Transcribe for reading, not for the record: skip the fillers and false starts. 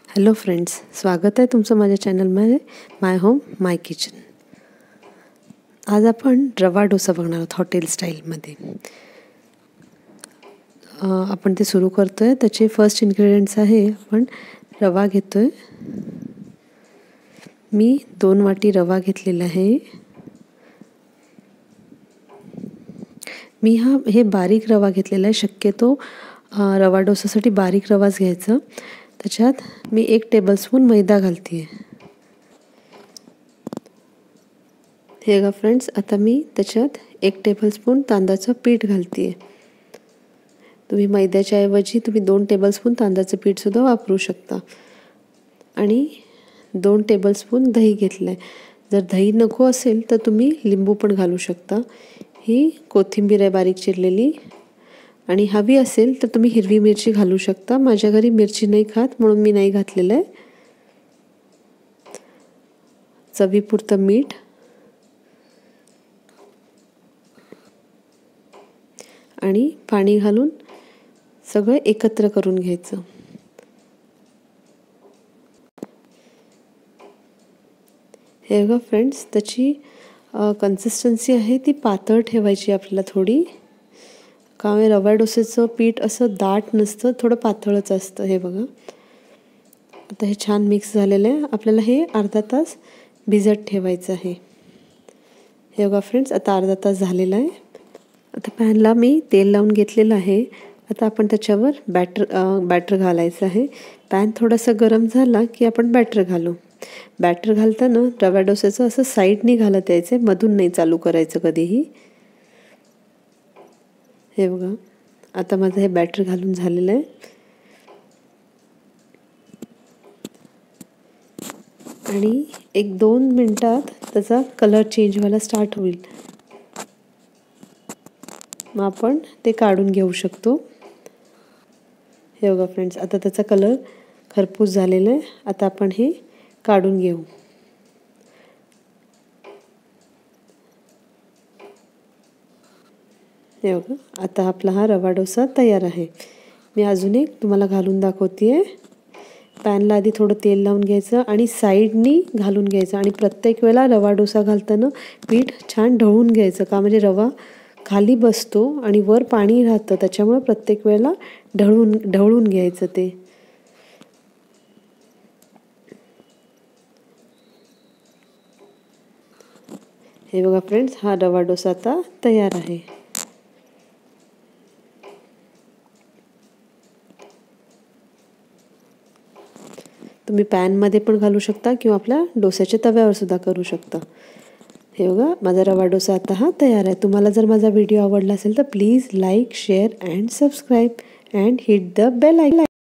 Hello friends, स्वागत आहे तुमचं माझ्या चॅनलमध्ये माय होम माय किचन। आज आपण रवा डोसा बघणार आहोत हॉटेल स्टाईलमध्ये। आपण ते सुरू करतोय। त्याचे फर्स्ट इन्ग्रेडियंट्स आहे आपण रवा घेतोय। मी 2 वाटी रवा घेतलेला आहे। मी हे बारीक रवा घेतलेला आहे। शक्यतो रवा डोसासाठी बारीक रवाच घ्यायचा। त्याच्यात मी 1 टेबलस्पून मैदा घालते। हे बघा फ्रेंड्स, आता मी त्याच्यात 1 टेबलस्पून तांदळाचं पीठ घालते। तुम्ही मैद्याच्या ऐवजी तुम्ही 2 टेबलस्पून तांदळाचं पीठ सुद्धा वापरू शकता। आणि 2 टेबलस्पून दही घेतलंय। जर दही नको असेल तर तुम्ही लिंबू पण घालू शकता। ही कोथिंबीर आहे बारीक चिरलेली, आणि हवी असेल तर तुम्ही हिरवी मिरची घालू शकता। माझ्या घरी मिरची नाही खात म्हणून मी नाही घातलेलं आहे। चवीपुरतं मीठ आणि पाणी घालून सगळं एकत्र करून घ्यायचं। हे बघा फ्रेंड्स, त्याची कन्सिस्टन्सी आहे ती पातळ ठेवायची आपल्याला थोडी। कारण रवा डोस्याचं पीठ असं दाट नसतं, थोडं पातळच असतं। हे बघा, आता हे छान मिक्स झालेलं आहे। आपल्याला हे अर्धा तास भिजत ठेवायचं आहे। हे बघा फ्रेंड्स, आता अर्धा तास झालेला आहे। आता पॅनला मी तेल लावून घेतलेलं आहे। आता आपण त्याच्यावर बॅटर घालायचं आहे। पॅन थोडासा गरम झाला की आपण बॅटर घालू। बॅटर घालताना रवा डोस्याचं असं साईडनी घालत यायचं, मधून नाही चालू करायचं कधीही। हे बघा, आता माझं हे बॅटर घालून झालेलं आहे। आणि 1-2 मिनिटात त्याचा कलर चेंज व्हायला स्टार्ट होईल। मग आपण ते काढून घेऊ शकतो। हे बघा फ्रेंड्स, आता त्याचा कलर खरपूस झालेला आहे। आता आपण हे काढून घेऊ। हे बघा, आता आपला हा रवा डोसा तयार आहे। मी अजून एक तुम्हाला घालून दाखवतेय। पॅनला आधी थोडं तेल लावून घ्यायचं आणि साईडनी घालून घ्यायचं, आणि प्रत्येक वेळेला रवा डोसा घालताना पीठ छान ढवळून घ्यायचं। का म्हणजे रवा खाली बसतो आणि वर पाणी राहतं, त्याच्यामुळे प्रत्येक वेळेला ढवळून घ्यायचं ते। हे बघा फ्रेंड्स, हा रवा डोसा आता तयार आहे। तुम्ही पॅनमध्ये पण घालू शकता किंवा आपल्या डोस्याच्या तव्यावर सुद्धा करू शकता। हे बघा, माझा रवा डोसा आता हा तयार आहे। तुम्हाला जर माझा व्हिडिओ आवडला असेल तर please like, share and subscribe and hit the bell icon.